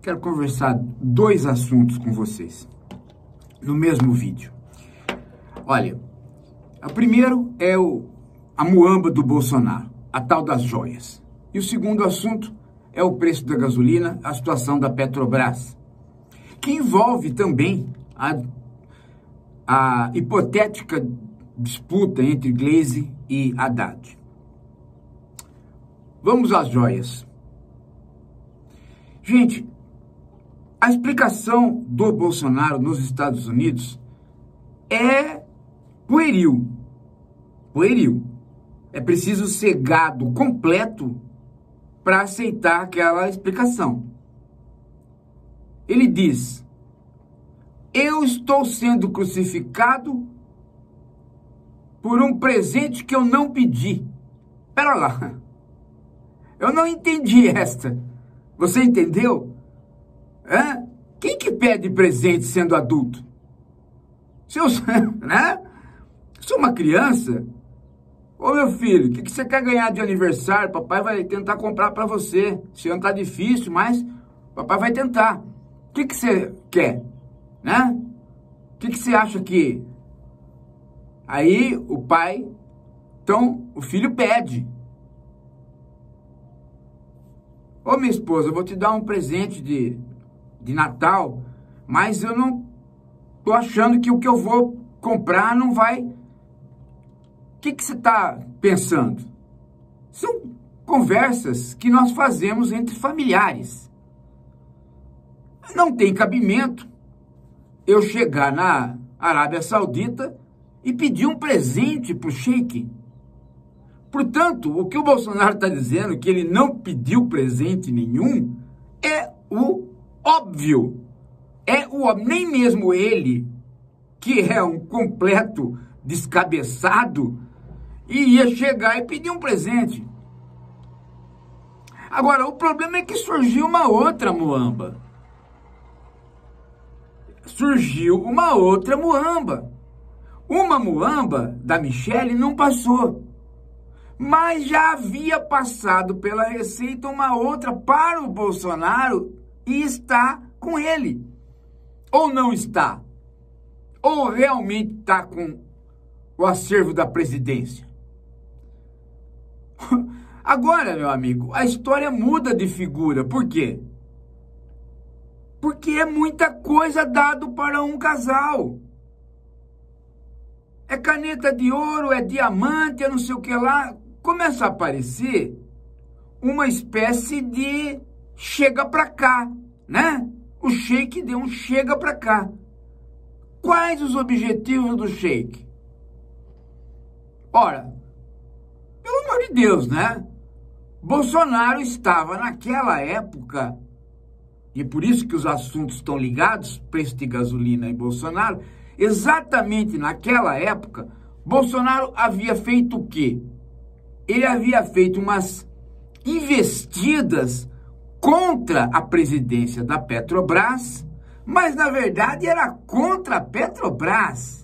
Quero conversar dois assuntos com vocês no mesmo vídeo. Olha, o primeiro é a muamba do Bolsonaro, a tal das joias. E o segundo assunto é o preço da gasolina, a situação da Petrobras, que envolve também a hipotética disputa entre Gleisi e Haddad. Vamos às joias. Gente, a explicação do Bolsonaro nos Estados Unidos é pueril. Pueril. É preciso ser gado completo para aceitar aquela explicação. Ele diz: eu estou sendo crucificado por um presente que eu não pedi. Pera lá. Eu não entendi esta. Você entendeu? Hã? Quem que pede presente sendo adulto? Se eu, né? Sou uma criança. Ô meu filho, o que você quer ganhar de aniversário? Papai vai tentar comprar para você. Esse ano tá difícil, mas papai vai tentar. O que você quer? Né? O que você acha que... Aí o pai, então o filho pede. Ô minha esposa, eu vou te dar um presente de Natal, mas eu não tô achando que o que eu vou comprar não vai... O que você está pensando? São conversas que nós fazemos entre familiares. Não tem cabimento eu chegar na Arábia Saudita e pedir um presente para o sheik. Portanto, o que o Bolsonaro está dizendo, que ele não pediu presente nenhum, é o óbvio. É o óbvio. Nem mesmo ele, que é um completo descabeçado, ia chegar e pedir um presente. Agora, o problema é que surgiu uma outra muamba. Surgiu uma outra muamba. Uma muamba da Michelle não passou, mas já havia passado pela Receita uma outra para o Bolsonaro e está com ele. Ou não está? Ou realmente está com o acervo da presidência? Agora, meu amigo, a história muda de figura. Por quê? Porque é muita coisa dado para um casal. É caneta de ouro, é diamante, é não sei o que lá. Começa a aparecer uma espécie de chega pra cá, né? O sheik deu um chega pra cá. Quais os objetivos do sheik? Ora, pelo amor de Deus, né? Bolsonaro estava naquela época, e por isso que os assuntos estão ligados, preço de gasolina e Bolsonaro, exatamente naquela época, Bolsonaro havia feito o quê? Ele havia feito umas investidas contra a presidência da Petrobras, mas na verdade era contra a Petrobras.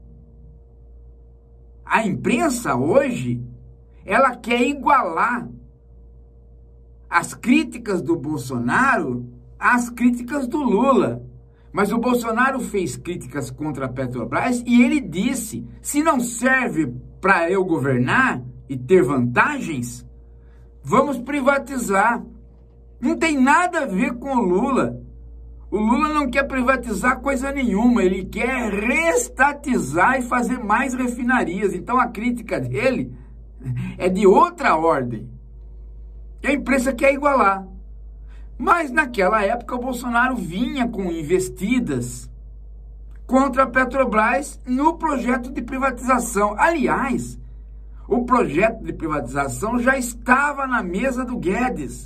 A imprensa hoje, ela quer igualar as críticas do Bolsonaro às críticas do Lula. Mas o Bolsonaro fez críticas contra a Petrobras e ele disse: se não serve para eu governar e ter vantagens, vamos privatizar. Não tem nada a ver com o Lula. O Lula não quer privatizar coisa nenhuma, ele quer reestatizar e fazer mais refinarias. Então a crítica dele é de outra ordem. E a imprensa quer igualar. Mas naquela época o Bolsonaro vinha com investidas contra a Petrobras no projeto de privatização. Aliás, o projeto de privatização já estava na mesa do Guedes.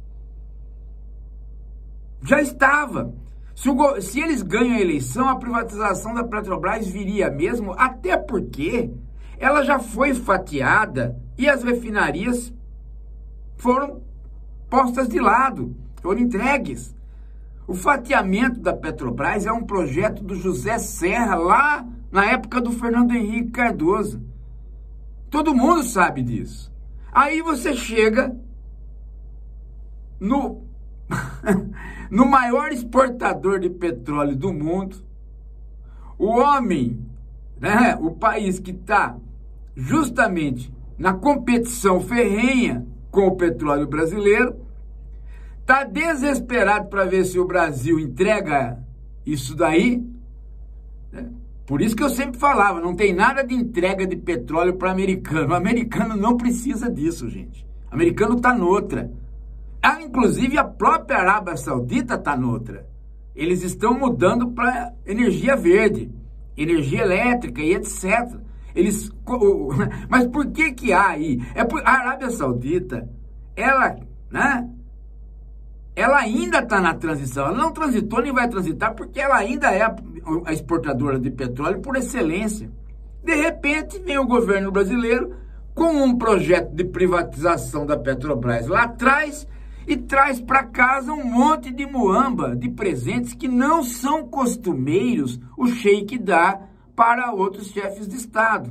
Já estava. Se eles ganham a eleição, a privatização da Petrobras viria mesmo, até porque ela já foi fatiada e as refinarias foram postas de lado, foram entregues. O fatiamento da Petrobras é um projeto do José Serra, lá na época do Fernando Henrique Cardoso. Todo mundo sabe disso. Aí você chega no no maior exportador de petróleo do mundo, o homem, né, o país que está justamente na competição ferrenha com o petróleo brasileiro, está desesperado para ver se o Brasil entrega isso daí, né? Por isso que eu sempre falava, não tem nada de entrega de petróleo para americano. O americano não precisa disso, gente. O americano está noutra. Inclusive, a própria Arábia Saudita está noutra. Eles estão mudando para energia verde, energia elétrica e etc. Mas por que há aí? A Arábia Saudita, ela, né? Ela ainda está na transição, ela não transitou nem vai transitar porque ela ainda é a exportadora de petróleo por excelência. De repente, vem o governo brasileiro com um projeto de privatização da Petrobras lá atrás e traz para casa um monte de muamba, de presentes que não são costumeiros o sheik dá para outros chefes de Estado.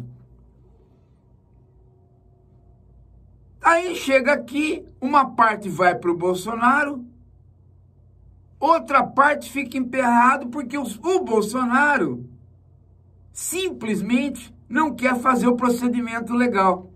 Aí chega aqui, uma parte vai para o Bolsonaro, outra parte fica emperrado porque o Bolsonaro simplesmente não quer fazer o procedimento legal.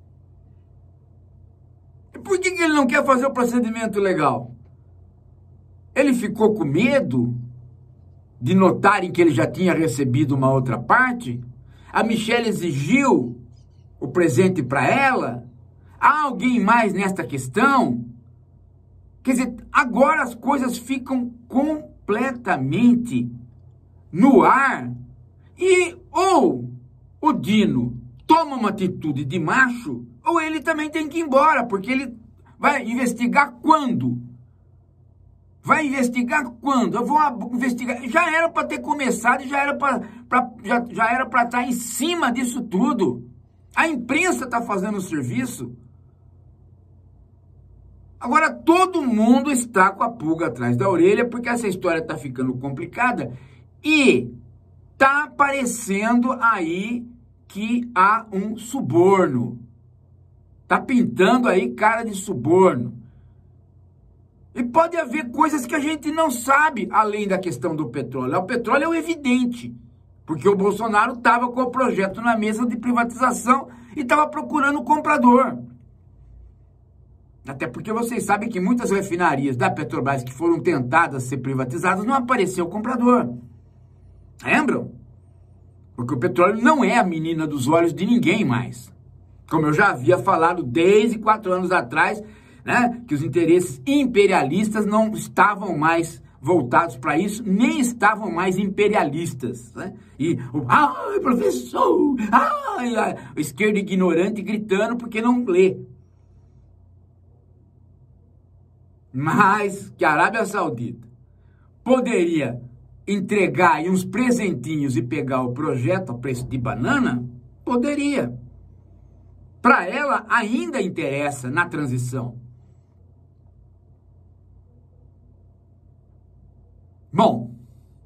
E por que ele não quer fazer o procedimento legal? Ele ficou com medo de notarem que ele já tinha recebido uma outra parte? A Michelle exigiu o presente para ela? Há alguém mais nesta questão? Quer dizer, agora as coisas ficam completamente no ar e ou o Dino toma uma atitude de macho ou ele também tem que ir embora, porque ele vai investigar quando? Vai investigar quando? Eu vou investigar. Já era para ter começado e já era para estar em cima disso tudo. A imprensa está fazendo o serviço. Agora, todo mundo está com a pulga atrás da orelha, porque essa história está ficando complicada e está aparecendo aí que há um suborno. Está pintando aí cara de suborno. E pode haver coisas que a gente não sabe, além da questão do petróleo. O petróleo é o evidente, porque o Bolsonaro estava com o projeto na mesa de privatização e estava procurando um comprador. Até porque vocês sabem que muitas refinarias da Petrobras que foram tentadas ser privatizadas não apareceu comprador. Lembram? Porque o petróleo não é a menina dos olhos de ninguém mais. Como eu já havia falado desde 4 anos atrás, né, que os interesses imperialistas não estavam mais voltados para isso, nem estavam mais imperialistas. Né? E ai, professor, ai, a esquerda ignorante gritando porque não lê. Mas que a Arábia Saudita poderia entregar aí uns presentinhos e pegar o projeto a preço de banana, poderia. Para ela ainda interessa na transição. Bom,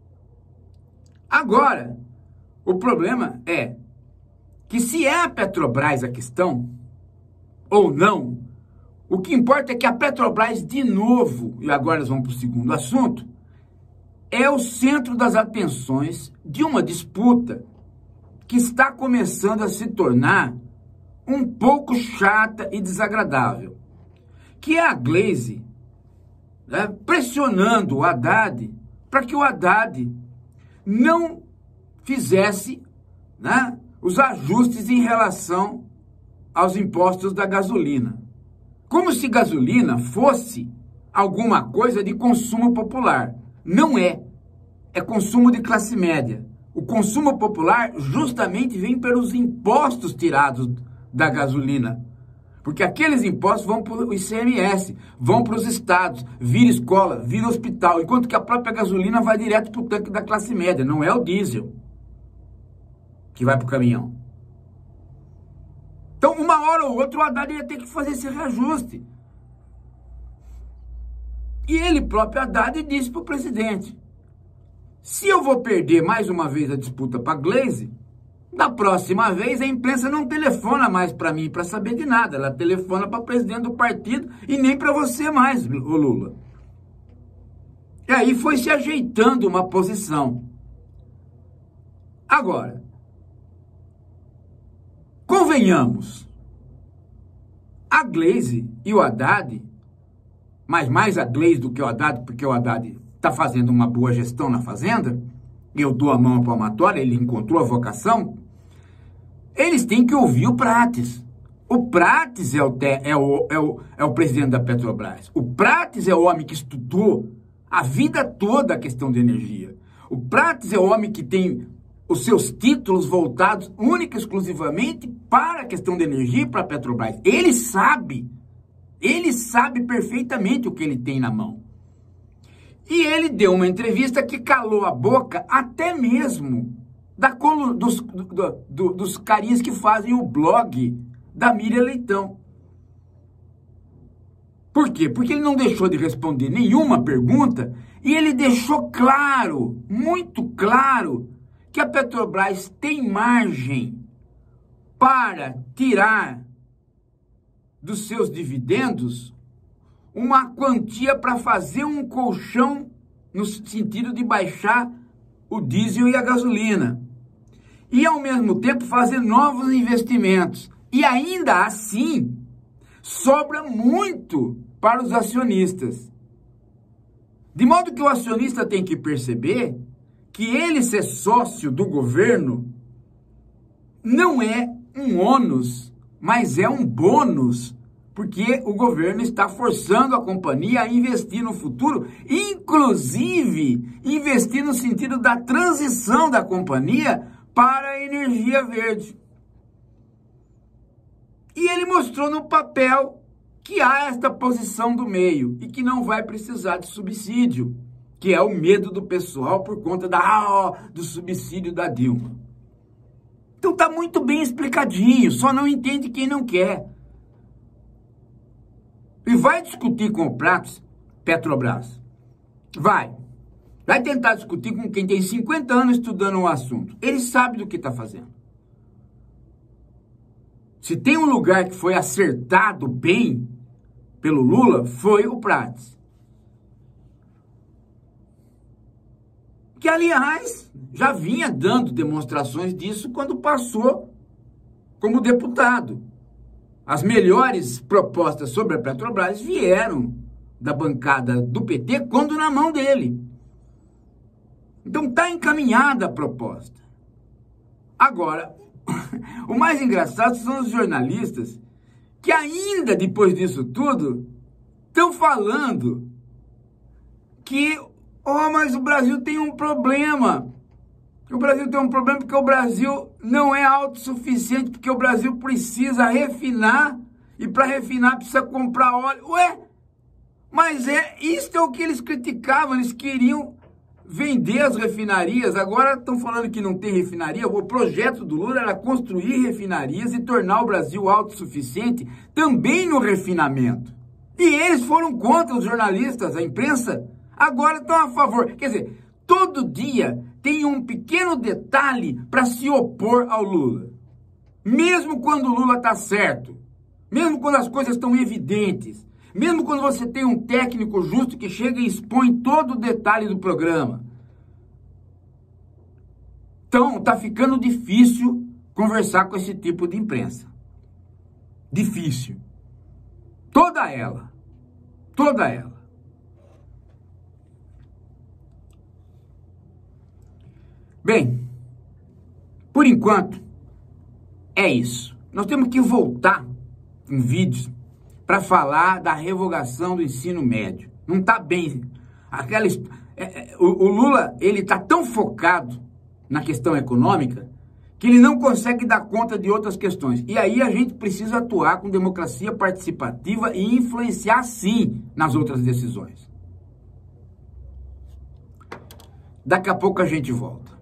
agora o problema é que se é a Petrobras a questão ou não, o que importa é que a Petrobras, de novo, e agora nós vamos para o segundo assunto, é o centro das atenções de uma disputa que está começando a se tornar um pouco chata e desagradável, que é a Glaze, né, pressionando o Haddad para que o Haddad não fizesse, né, os ajustes em relação aos impostos da gasolina. Como se gasolina fosse alguma coisa de consumo popular. Não é. É consumo de classe média. O consumo popular justamente vem pelos impostos tirados da gasolina. Porque aqueles impostos vão para o ICMS, vão para os estados, vira escola, vira hospital, enquanto que a própria gasolina vai direto para o tanque da classe média, não é o diesel que vai para o caminhão. Então, uma hora ou outra, o Haddad ia ter que fazer esse reajuste. E ele próprio, Haddad, disse para o presidente, se eu vou perder mais uma vez a disputa para a Glaze, da próxima vez a imprensa não telefona mais para mim para saber de nada, ela telefona para o presidente do partido e nem para você mais, ô Lula. E aí foi se ajeitando uma posição. Agora, convenhamos, a Glaze e o Haddad, mas mais a Glaze do que o Haddad, porque o Haddad está fazendo uma boa gestão na Fazenda, e eu dou a mão à palmatória, ele encontrou a vocação, eles têm que ouvir o Prates. O Prates é o presidente da Petrobras. O Prates é o homem que estudou a vida toda a questão de energia. O Prates é o homem que tem os seus títulos voltados única e exclusivamente para a questão de energia e para a Petrobras. Ele sabe perfeitamente o que ele tem na mão. E ele deu uma entrevista que calou a boca até mesmo dos carinhas que fazem o blog da Miriam Leitão. Por quê? Porque ele não deixou de responder nenhuma pergunta e ele deixou claro, muito claro, que a Petrobras tem margem para tirar dos seus dividendos uma quantia para fazer um colchão no sentido de baixar o diesel e a gasolina. E, ao mesmo tempo, fazer novos investimentos. E, ainda assim, sobra muito para os acionistas. De modo que o acionista tem que perceber que ele ser sócio do governo não é um ônus, mas é um bônus, porque o governo está forçando a companhia a investir no futuro, inclusive investir no sentido da transição da companhia para a energia verde. E ele mostrou no papel que há esta posição do meio e que não vai precisar de subsídio, que é o medo do pessoal por conta do subsídio da Dilma. Então tá muito bem explicadinho, só não entende quem não quer. E vai discutir com o Prates, Petrobras. Vai tentar discutir com quem tem 50 anos estudando um assunto. Ele sabe do que está fazendo. Se tem um lugar que foi acertado bem pelo Lula, foi o Prates. Que, aliás, já vinha dando demonstrações disso quando passou como deputado. As melhores propostas sobre a Petrobras vieram da bancada do PT quando na mão dele. Então está encaminhada a proposta. Agora, o mais engraçado são os jornalistas que ainda depois disso tudo estão falando que, mas o Brasil tem um problema. O Brasil tem um problema porque o Brasil não é autossuficiente, porque o Brasil precisa refinar e para refinar precisa comprar óleo. Ué, mas isso é o que eles criticavam, eles queriam vender as refinarias, agora estão falando que não tem refinaria. O projeto do Lula era construir refinarias e tornar o Brasil autossuficiente também no refinamento. E eles foram contra, os jornalistas, a imprensa, agora estão a favor. Quer dizer, todo dia tem um pequeno detalhe para se opor ao Lula. Mesmo quando o Lula está certo, mesmo quando as coisas estão evidentes, mesmo quando você tem um técnico justo que chega e expõe todo o detalhe do programa. Então, está ficando difícil conversar com esse tipo de imprensa. Difícil. Toda ela. Toda ela. Bem, por enquanto, é isso. Nós temos que voltar em vídeos para falar da revogação do ensino médio. Não está bem. O Lula, ele está tão focado na questão econômica que ele não consegue dar conta de outras questões. E aí a gente precisa atuar com democracia participativa e influenciar, sim, nas outras decisões. Daqui a pouco a gente volta.